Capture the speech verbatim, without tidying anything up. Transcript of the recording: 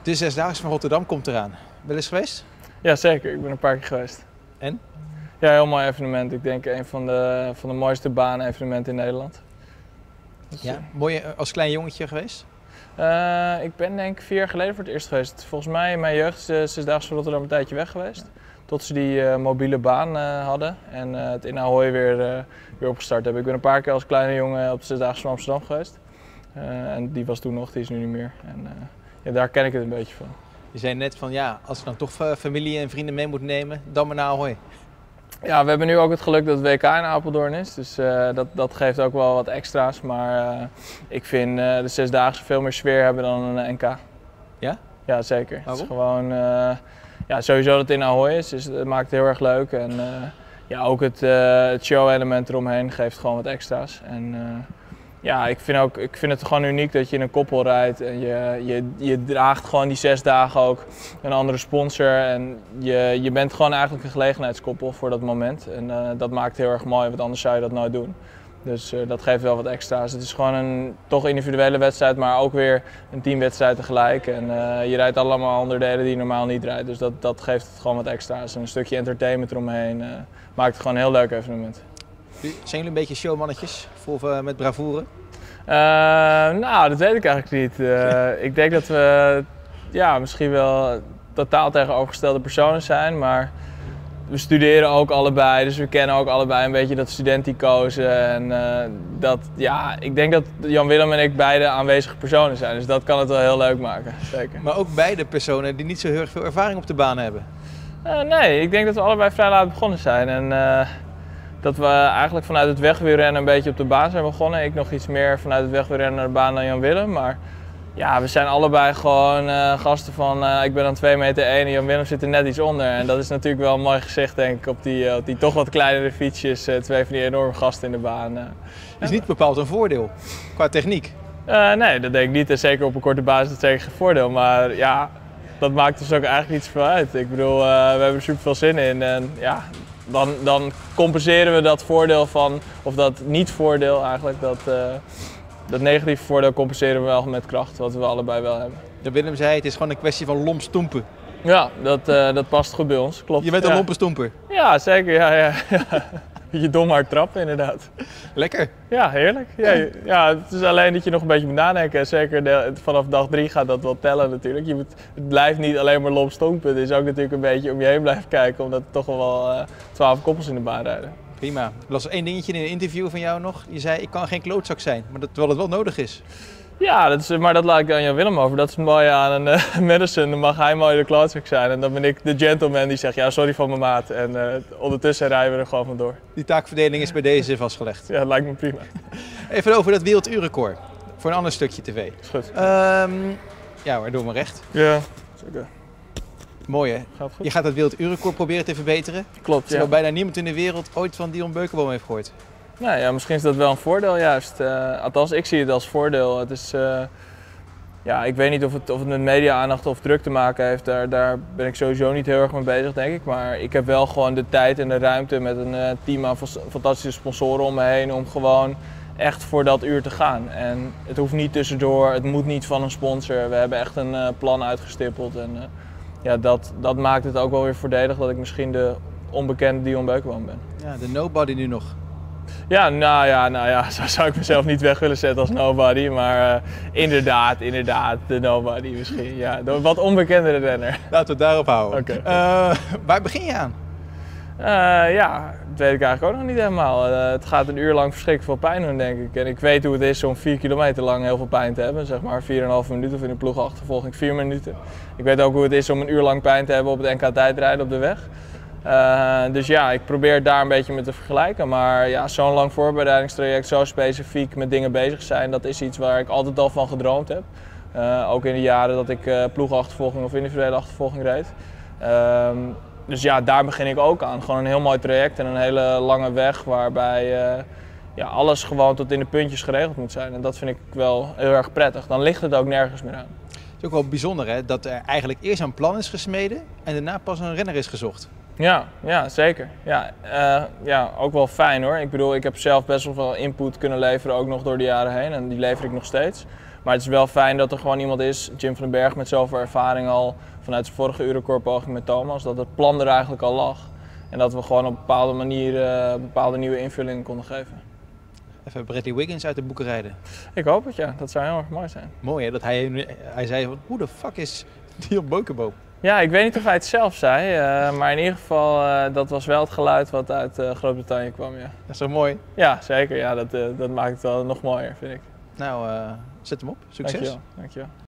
De Zesdaagse van Rotterdam komt eraan. Wel eens geweest? Ja, zeker. Ik ben een paar keer geweest. En? Ja, heel mooi evenement. Ik denk een van de, van de mooiste banen-evenementen in Nederland. Dus, ja, mooi als klein jongetje geweest? Uh, ik ben denk ik vier jaar geleden voor het eerst geweest. Volgens mij in mijn jeugd is de Zesdaagse van Rotterdam een tijdje weg geweest. Ja. Tot ze die uh, mobiele baan uh, hadden en uh, het in Ahoy weer, uh, weer opgestart hebben. Ik ben een paar keer als kleine jongen op de Zesdaagse van Amsterdam geweest. Uh, en die was toen nog, die is nu niet meer. En, uh, ja, daar ken ik het een beetje van. Je zei net van ja, als ik dan toch familie en vrienden mee moet nemen, dan maar naar Ahoy. Ja, we hebben nu ook het geluk dat het W K in Apeldoorn is, dus uh, dat, dat geeft ook wel wat extra's. Maar uh, ik vind uh, de Zesdaagse veel meer sfeer hebben dan een N K. Ja? Ja, zeker. Waarom? Het is gewoon, uh, ja, sowieso dat het in Ahoy is, dus het maakt het heel erg leuk. En uh, ja, ook het, uh, het show-element eromheen geeft gewoon wat extra's. En, uh, ja, ik vind, ook, ik vind het gewoon uniek dat je in een koppel rijdt en je, je, je draagt gewoon die zes dagen ook een andere sponsor. En je, je bent gewoon eigenlijk een gelegenheidskoppel voor dat moment. En uh, dat maakt het heel erg mooi, want anders zou je dat nooit doen. Dus uh, dat geeft wel wat extra's. Het is gewoon een toch individuele wedstrijd, maar ook weer een teamwedstrijd tegelijk. En uh, je rijdt allemaal onderdelen die je normaal niet rijdt. Dus dat, dat geeft het gewoon wat extra's. En een stukje entertainment eromheen uh, maakt het gewoon een heel leuk evenement. Zijn jullie een beetje showmannetjes voor, uh, met bravoure? Uh, nou, dat weet ik eigenlijk niet. Uh, ik denk dat we ja, misschien wel totaal tegenovergestelde personen zijn, maar we studeren ook allebei, dus we kennen ook allebei een beetje dat studenticoze. En uh, dat, ja, ik denk dat Jan-Willem en ik beide aanwezige personen zijn, dus dat kan het wel heel leuk maken, zeker. Maar ook beide personen die niet zo heel erg veel ervaring op de baan hebben? Uh, nee, ik denk dat we allebei vrij laat begonnen zijn. En, uh, dat we eigenlijk vanuit het wegwielrennen een beetje op de baan zijn begonnen. Ik nog iets meer vanuit het wegwielrennen naar de baan dan Jan-Willem. Maar ja, we zijn allebei gewoon uh, gasten van, uh, ik ben dan twee meter één en Jan-Willem zit er net iets onder. En dat is natuurlijk wel een mooi gezicht, denk ik, op die, uh, op die toch wat kleinere fietsjes. Uh, twee van die enorme gasten in de baan. Uh, is niet bepaald een voordeel qua techniek? Uh, nee, dat denk ik niet. En zeker op een korte basis is dat zeker geen voordeel. Maar ja, dat maakt dus ook eigenlijk niet zoveel uit. Ik bedoel, uh, we hebben er super veel zin in. En, ja, Dan, dan compenseren we dat voordeel van, of dat niet-voordeel eigenlijk, dat, uh, dat negatieve voordeel compenseren we wel met kracht, wat we allebei wel hebben. De Willem zei, het is gewoon een kwestie van lomp-stoempen. Ja, dat, uh, dat past goed bij ons, klopt. Je bent een ja. lompe stoemper? Ja, zeker. Ja, ja, ja. Je dom hard trappen, inderdaad. Lekker. Ja, heerlijk. Ja, ja, het is alleen dat je nog een beetje moet nadenken. Zeker de, vanaf dag drie gaat dat wel tellen natuurlijk. Je moet, het blijft niet alleen maar lomp stompen. Het is ook natuurlijk een beetje om je heen blijven kijken, omdat er toch wel uh, twaalf koppels in de baan rijden. Prima. Ik las één dingetje in een interview van jou nog. Je zei, ik kan geen klootzak zijn, maar dat, terwijl het wel nodig is. Ja, dat is, maar dat laat ik aan Jan-Willem over. Dat is het mooie aan een uh, Madison. Dan mag hij mooi de klootzak zijn. En dan ben ik de gentleman die zegt, ja, sorry van mijn maat. En uh, ondertussen rijden we er gewoon vandoor. Die taakverdeling is bij deze vastgelegd. Ja, dat lijkt me prima. Even over dat werelduurrecord. Voor een ander stukje tv. Is goed. Um, ja, maar doe maar recht. Ja, zeker. Mooi hè? Gaat goed. Je gaat dat werelduurrecord proberen te verbeteren. Klopt, Terwijl ja. bijna niemand in de wereld ooit van Dion Beukenboom heeft gehoord. Nou ja, misschien is dat wel een voordeel juist. Uh, althans, ik zie het als voordeel. Het is, uh, ja, ik weet niet of het, of het met media-aandacht of druk te maken heeft. Daar, daar ben ik sowieso niet heel erg mee bezig, denk ik. Maar ik heb wel gewoon de tijd en de ruimte met een uh, team aan fantastische sponsoren om me heen om gewoon echt voor dat uur te gaan. En het hoeft niet tussendoor, het moet niet van een sponsor. We hebben echt een uh, plan uitgestippeld. En uh, ja, dat, dat maakt het ook wel weer voordelig dat ik misschien de onbekende Dion Beukenboom ben. Ja, de nobody nu nog. Ja, nou ja, nou ja, zo zou ik mezelf niet weg willen zetten als nobody, maar uh, inderdaad, inderdaad, de nobody misschien, ja, de wat onbekendere renner. Laten we het daarop houden. Okay. Uh, waar begin je aan? Uh, ja, dat weet ik eigenlijk ook nog niet helemaal. Uh, het gaat een uur lang verschrikkelijk veel pijn doen, denk ik. En ik weet hoe het is om vier kilometer lang heel veel pijn te hebben, zeg maar vier komma vijf minuten of in de ploegachtervolging vier minuten. Ik weet ook hoe het is om een uur lang pijn te hebben op het N K tijdrijden op de weg. Uh, dus ja, ik probeer het daar een beetje mee te vergelijken. Maar ja, zo'n lang voorbereidingstraject, zo specifiek met dingen bezig zijn, dat is iets waar ik altijd al van gedroomd heb. Uh, ook in de jaren dat ik uh, ploegachtervolging of individuele achtervolging reed. Uh, dus ja, daar begin ik ook aan. Gewoon een heel mooi traject en een hele lange weg waarbij uh, ja, alles gewoon tot in de puntjes geregeld moet zijn. En dat vind ik wel heel erg prettig. Dan ligt het ook nergens meer aan. Het is ook wel bijzonder hè, dat er eigenlijk eerst een plan is gesmeden en daarna pas een renner is gezocht. Ja, ja, zeker. Ja, uh, ja, ook wel fijn hoor. Ik bedoel, ik heb zelf best wel veel input kunnen leveren, ook nog door de jaren heen. En die lever ik nog steeds. Maar het is wel fijn dat er gewoon iemand is, Jim van den Berg met zoveel ervaring al vanuit zijn vorige Urencore-poging met Thomas, dat het plan er eigenlijk al lag. En dat we gewoon op een bepaalde manier uh, een bepaalde nieuwe invulling konden geven. Even Bradley Wiggins uit de boeken rijden. Ik hoop het, ja. Dat zou heel erg mooi zijn. Mooi hè, dat hij, hij zei, hoe de fuck is Dion Bokenboom? Ja, ik weet niet of hij het zelf zei, uh, maar in ieder geval, uh, dat was wel het geluid wat uit uh, Groot-Brittannië kwam, ja. Dat is toch mooi? Ja, zeker. Ja, dat, uh, dat maakt het wel nog mooier, vind ik. Nou, uh, zet hem op. Succes. Dankjewel. Dankjewel.